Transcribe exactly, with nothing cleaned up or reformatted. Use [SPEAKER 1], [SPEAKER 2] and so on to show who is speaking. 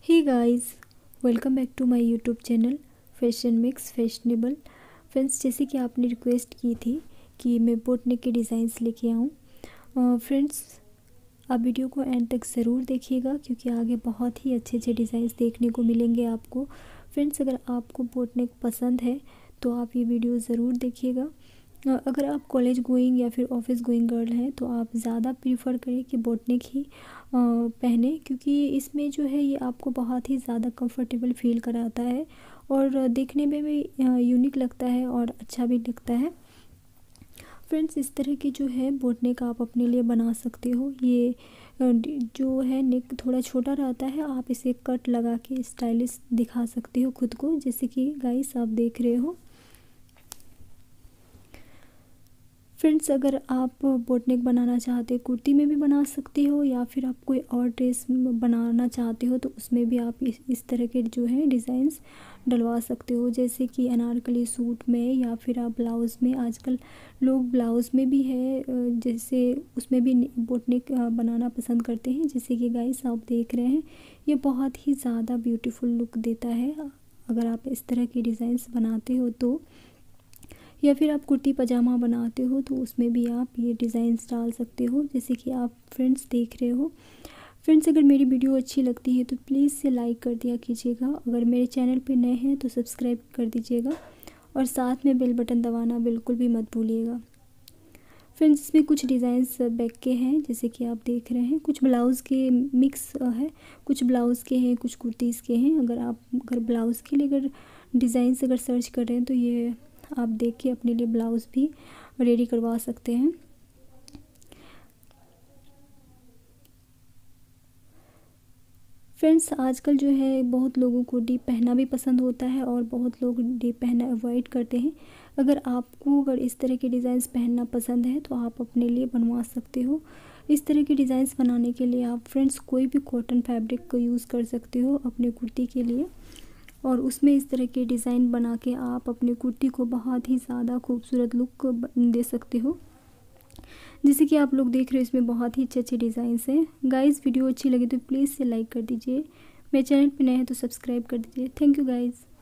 [SPEAKER 1] Hey guys, welcome back to my YouTube channel fashion mix fashionable. Friends, जैसे कि आपने request की थी कि मैं बोट नेक के डिज़ाइंस लेके आऊँ। फ्रेंड्स, आप वीडियो को एंड तक ज़रूर देखिएगा क्योंकि आगे बहुत ही अच्छे अच्छे डिज़ाइंस देखने को मिलेंगे आपको। फ्रेंड्स, अगर आपको बोट नेक पसंद है तो आप ये वीडियो ज़रूर देखिएगा। अगर आप कॉलेज गोइंग या फिर ऑफिस गोइंग गर्ल हैं तो आप ज़्यादा प्रीफर करें कि बोट नेक ही पहने, क्योंकि इसमें जो है ये आपको बहुत ही ज़्यादा कंफर्टेबल फील कराता है और देखने में भी यूनिक लगता है और अच्छा भी लगता है। फ्रेंड्स, इस तरह की जो है बोट नेक आप अपने लिए बना सकते हो। ये जो है नेक थोड़ा छोटा रहता है, आप इसे कट लगा के स्टाइलिश दिखा सकते हो खुद को, जैसे कि गाइस आप देख रहे हो। फ्रेंड्स, अगर आप बोट नेक बनाना चाहते हो कुर्ती में भी बना सकते हो, या फिर आप कोई और ड्रेस बनाना चाहते हो तो उसमें भी आप इस, इस तरह के जो है डिज़ाइंस डलवा सकते हो, जैसे कि अनारकली सूट में या फिर आप ब्लाउज़ में। आजकल लोग ब्लाउज़ में भी है, जैसे उसमें भी बोट नेक बनाना पसंद करते हैं, जैसे कि गाइस आप देख रहे हैं। ये बहुत ही ज़्यादा ब्यूटीफुल लुक देता है अगर आप इस तरह की डिज़ाइंस बनाते हो तो, या फिर आप कुर्ती पजामा बनाते हो तो उसमें भी आप ये डिज़ाइंस डाल सकते हो, जैसे कि आप फ्रेंड्स देख रहे हो। फ्रेंड्स, अगर मेरी वीडियो अच्छी लगती है तो प्लीज़ से लाइक कर दिया कीजिएगा। अगर मेरे चैनल पे नए हैं तो सब्सक्राइब कर दीजिएगा और साथ में बेल बटन दबाना बिल्कुल भी मत भूलिएगा। फ्रेंड्स, इसमें कुछ डिज़ाइंस बैक के हैं, जैसे कि आप देख रहे हैं। कुछ ब्लाउज़ के मिक्स है, कुछ ब्लाउज़ के हैं, कुछ कुर्तीज़ के हैं। अगर आप अगर ब्लाउज़ के लिए अगर डिज़ाइंस अगर सर्च कर रहे हैं तो ये आप देख के अपने लिए ब्लाउज़ भी रेडी करवा सकते हैं। फ्रेंड्स, आजकल जो है बहुत लोगों को डीप पहनना भी पसंद होता है और बहुत लोग डीप पहनना अवॉइड करते हैं। अगर आपको अगर इस तरह के डिज़ाइंस पहनना पसंद है तो आप अपने लिए बनवा सकते हो। इस तरह के डिज़ाइंस बनाने के लिए आप फ्रेंड्स कोई भी कॉटन फैब्रिक को यूज़ कर सकते हो अपने कुर्ती के लिए, और उसमें इस तरह के डिज़ाइन बना के आप अपने कुर्ती को बहुत ही ज़्यादा खूबसूरत लुक दे सकते हो, जैसे कि आप लोग देख रहे हो। इसमें बहुत ही अच्छे अच्छे डिज़ाइंस हैं। गाइस, वीडियो अच्छी लगी तो प्लीज़ से लाइक कर दीजिए। मेरे चैनल पे नए हैं तो सब्सक्राइब कर दीजिए। Thank you guys.